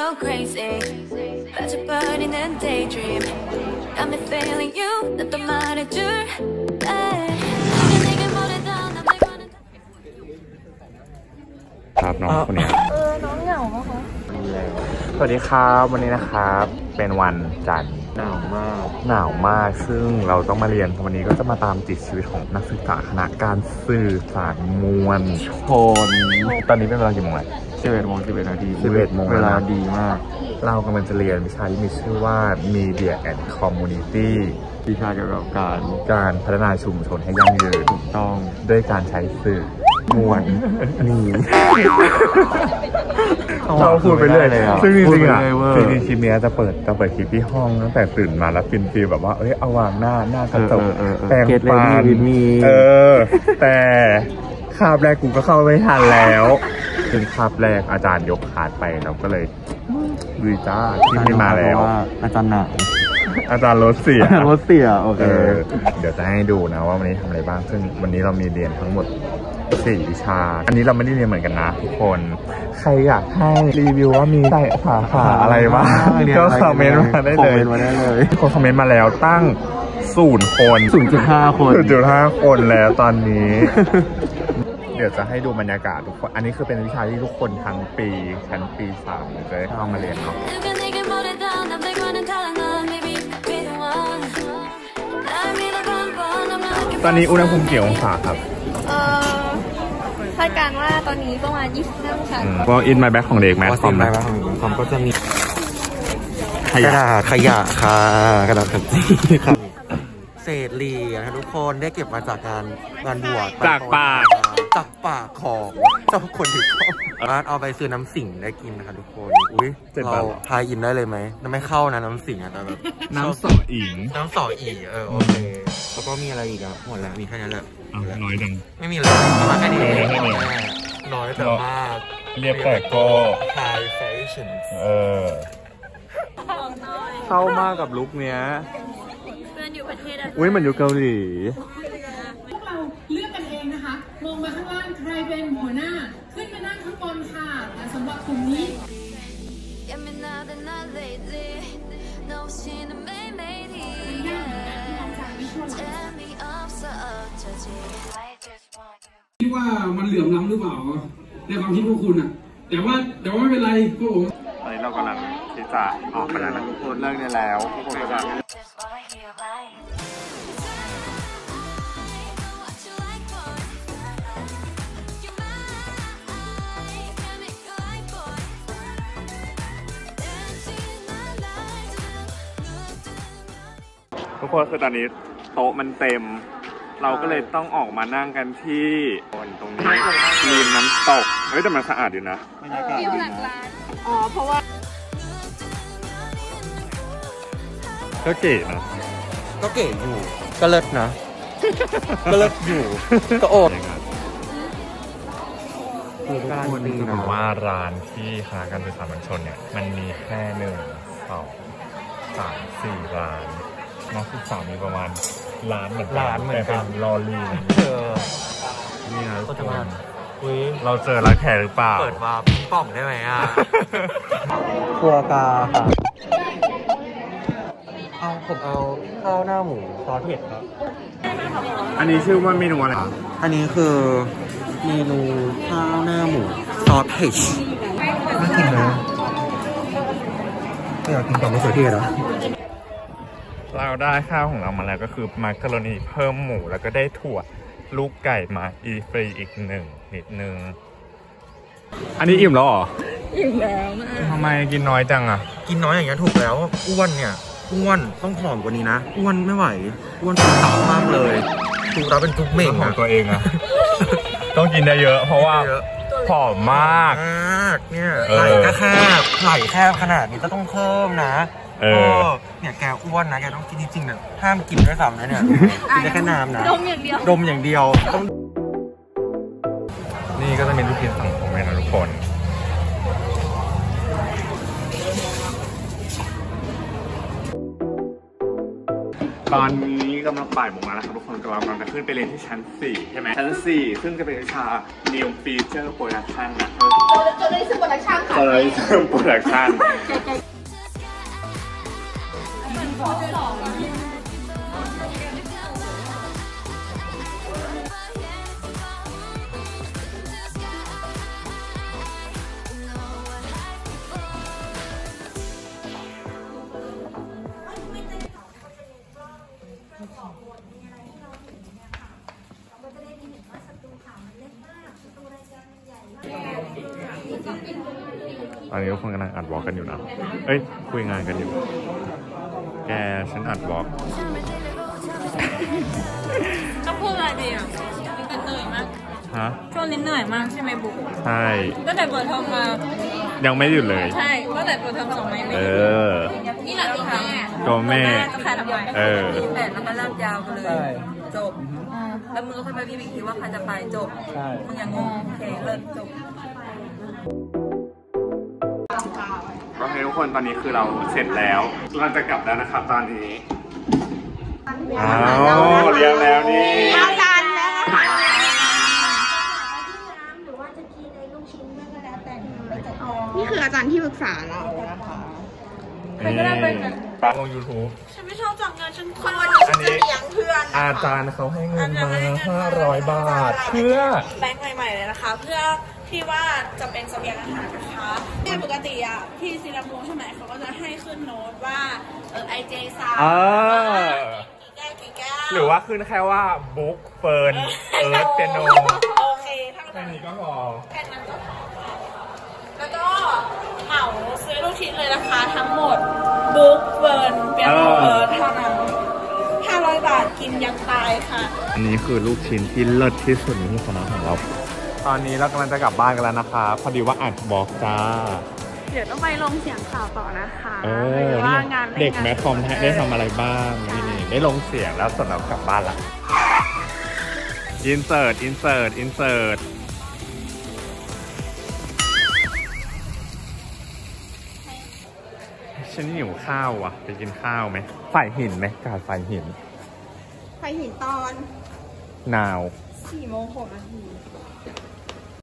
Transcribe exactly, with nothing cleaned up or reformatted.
crazy 빠져버리는 daydream got me feeling you 난 또 말해줄 ครับน้องคนนี้เออน้องเหงาปะคะสวัสดีครับวันนี้นะครับเป็นวันจันทร์หนาวมากหนาวมากซึ่งเราต้องมาเรียนวันนี้ก็จะมาตามติดชีวิตของนักศึกษาคณะการสื่อสารมวลชนตอนนี้เป็นเวลากี่โมงแล้วสิบเอ็ดโมงสิบเอ็ดนาทีสิบเอ็ดโมงเวลาดีมากเรากำลังจะเรียนวิชาที่มีชื่อว่า Media and Community วิชาเกี่ยวกับการการพัฒนาชุมชนให้ยั่งยืนถูกต้องด้วยการใช้สื่อมวลนี่เราพูดไปเรื่อยเลยอ่ะซึ่งจริงๆอ่ะจริงๆคลิปนี้จะเปิดจะเปิดคลิปที่ห้องตั้งแต่ตื่นมาแล้วฟินฟีแบบว่าเอ้ยเอาวางหน้าหน้ากระจกแต่งปานเออแต่คาบแรกกูก็เข้าไม่ทันแล้วถึงคาบแรกอาจารย์ยกขาดไปเราก็เลยดูจ้าที่ไม่มาแล้วอาจารย์หนักอาจารย์รถเสียรถเสียโอเคเดี๋ยวจะให้ดูนะว่าวันนี้ทำอะไรบ้างซึ่งวันนี้เรามีเรียนทั้งหมดสี่วิชาอันนี้เราไม่ได้เรียนเหมือนกันนะทุกคนใครอยากให้รีวิวว่ามีใส่สาขาอะไรบ้างก็คอมเมนต์มาได้เลยคนคอมเมนต์มาแล้วตั้งศูนย์คนศูนย์จุดห้าคนศูนย์จุดห้าคนแล้วตอนนี้เดี๋ยวจะให้ดูบรรยากาศทุกคนอันนี้คือเป็นวิชาที่ทุกคนทั้งปีชั้นปีสามจะได้เข้ามาเรียนเนาะตอนนี้อุณหภูมิกี่องศาครับเออคาดการณ์ว่าตอนนี้ประมาณยี่สิบห้าองศาก็อินไมแบ็คของเด็กแมสคอมนะคอมก็จะมีกระดาษขยะค่ะกระดาษขยะครับเศษเหรียญทุกคนได้เก็บมาจากการงานบวชจากปากจากปากของเจ้าคนถือกล้องร้านเอาไปซื้อน้ำสิงได้กินนะคะทุกคนอุ้ยเราทายอินได้เลยไหมไม่เข้านะน้ำสิงอะแต่แบบน้ำสออิงน้ำสออีเออโอเคแล้วก็มีอะไรอีกอะหมดแล้วมีแค่นี้แหละน้อยจังไม่มีเลยมาแค่นี้น้อยแต่มากเรียบแต่ก็ high fashion เออเข้ามากกับลุคเนี้ยเพื่อนอยู่ประเทศอะไรอุ้ยมันอยู่เกาหลีพวกเราเลือกกันเองนะคะมองมาข้างล่างใครเป็นหัวหน้าขึ้นมานั่งข้างบนค่ะแต่สำหรับกลุ่มนี้คิดว่ามันเหลื่อมล้ำหรือเปล่าในความคิดพวกคุณอ่ะแต่ว่าแต่ว่าไม่เป็นไรพวกผมตอนนี้เรากำลังที่จะออกไปแล้วนะทุกคนเลิกได้แล้วทุกคนก็จะทุกคนคือตอนนี้โต๊ะมันเต็มเราก็เลยต้องออกมานั่งกันที่ตรงนี้ริมน้ำตกเฮ้ยแต่มันสะอาดอยู่นะวิวหลักล้านอ๋อเพราะว่าก็เก๋นะก็เก๋อยู่ก็เลิศนะก็เลิศอยู่ก็โอดทุกคนจะบอกว่าร้านที่คณะการศึกษามวลชนเนี่ยมันมีแค่หนึ่งสองสามสี่ร้านนักศึกษามีประมาณล้านเหมือนกันแต่เป็นลอรีนี่นะทุกคนเราเจอร้านแขกหรือเปล่าเปิดว่าพี่ป่องได้ไหมอ่ะครัวกาค่ะเอาผมเอาข้าวหน้าหมูซอสเผ็ดครับอันนี้ชื่อว่าเมนูอะไรอันนี้คือเมนูข้าวหน้าหมูซอสเผ็ดน่ากินนะไม่อยากกินกับมะเขือเทศเหรอเราได้ข้าวของเรามาแล้วก็คือมักกะโรนีเพิ่มหมูแล้วก็ได้ถั่วลูกไก่มาอีฟรีอีกหนึ่งนิดนึงอันนี้อิ่มแล้วเหรออิ่มแล้วนะทำไมกินน้อยจังอ่ะกินน้อยอย่างเงี้ยถูกแล้วอ้วนเนี่ยอ้วนต้องผอมกว่านี้นะอ้วนไม่ไหวอ้วนเป็นตับมากเลยถูกเราเป็นทุกเมงของตัวเองอะต้องกินได้เยอะเพราะว่าผอมมากมากเนี่ยไหล่ก็แคบไหล่แคบขนาดนี้ก็ต้องเพิ่มนะเออเนี่ยแกอ้วนนะแกต้องกินจริงๆเนี่ยห้ามกินด้วยซ้ำนะเนี่ยกินได้แค่น้ำนะดมอย่างเดียวดมอย่างเดียวต้องนี่ก็จะเป็นลูกชิ้นสังคมนะทุกคนตอนนี้กำลังบ่ายโมงแล้วนะครับทุกคนกำลังจะขึ้นไปเรียนที่ชั้นสี่ใช่ไหมชั้นสี่ซึ่งจะเป็นวิชา New Feature Production นะ Journalism Production ค่ะ Journalism Production ตอนนี้ทุกคนกำลังอัดวอล์กกันอยู่นะเอ้ยคุยงานกันอยู่แกฉันอัดวอล์กต้องพูดอะไรดีอ่ะแต่เหนื่อยมากฮะช่วงนี้เหนื่อยมากใช่ไหมบุ๊กใช่ตั้งแต่เปิดเทอมมายังไม่หยุดเลยใช่ตั้งแต่เปิดเทอมสองไม่ไม่เออนี่แหละตัวแม่ตัวแม่จะขายทำไมเออแต่แล้วก็ลากยาวกันเลยจบแล้วมึงก็ค่อยไปพี่บิ๊กคิดว่าใครจะไปจบมึงยังงงโอเคเลิกจบก็ให้ทุกคนตอนนี้คือเราเสร็จแล้วเราจะกลับแล้วนะครับตอนนี้อ้าวเรียงแล้วนี่เอาดันแล้วหรือว่าจะกินในลูกชิ้นด้วยก็แล้วแต่ไปจัดการนี่คืออาจารย์ที่ปรึกษาเรานะคะใครก็ได้เป็นปาลง ยูทูบฉันไม่ชอบจับเงินฉันควรอันนี้เลี้ยงเพื่อนอาจารย์เขาให้เงินมาห้าร้อยบาทเพื่อแบงค์ใหม่ๆเลยนะคะ เพื่อที่ว่าจะเป็นเสบียงอาหารนะคะในปกติอ่ะที่ซิงคโปร์ใช่ไหมเขาก็จะให้ขึ้นโน้ตว่าเออไอเจสามเออกี่แก้วกี่แก้วหรือว่าขึ้นแค่ว่าบุ๊กเฟิร์นเอิร์ธเปียโนโอเคทั้งแค่นั้นนี้ก็พอแค่นั้นก็พอค่ะแล้วก็เหมาซื้อลูกชิ้นเลยนะคะ ทั้งหมดบุ๊กเฟิร์นเปียโนเอิร์ธเท่านั้นห้าร้อยบาทกินยังตายค่ะอันนี้คือลูกชิ้นที่เลิศที่สุดในที่คณะของเราตอนนี้เรากำลังจะกลับบ้านกันแล้วนะคะพอดีว่าอัดบล็อกจ้าเดี๋ยวต้องไปลงเสียงข่าวต่อนะคะเออว่านี่งานเด็กแมทคอมได้ทำอะไรบ้างนี่นี่ได้ลงเสียงแล้วส่วนเรากลับบ้านละอินเสิร์ตอินเสิร์ตอินเสิร์ตฉันหิวข้าวอ่ะไปกินข้าวไหมฝ่ายหินไหมกาดฝ่ายหินไปหินตอนนาวสี่โมงหกนาที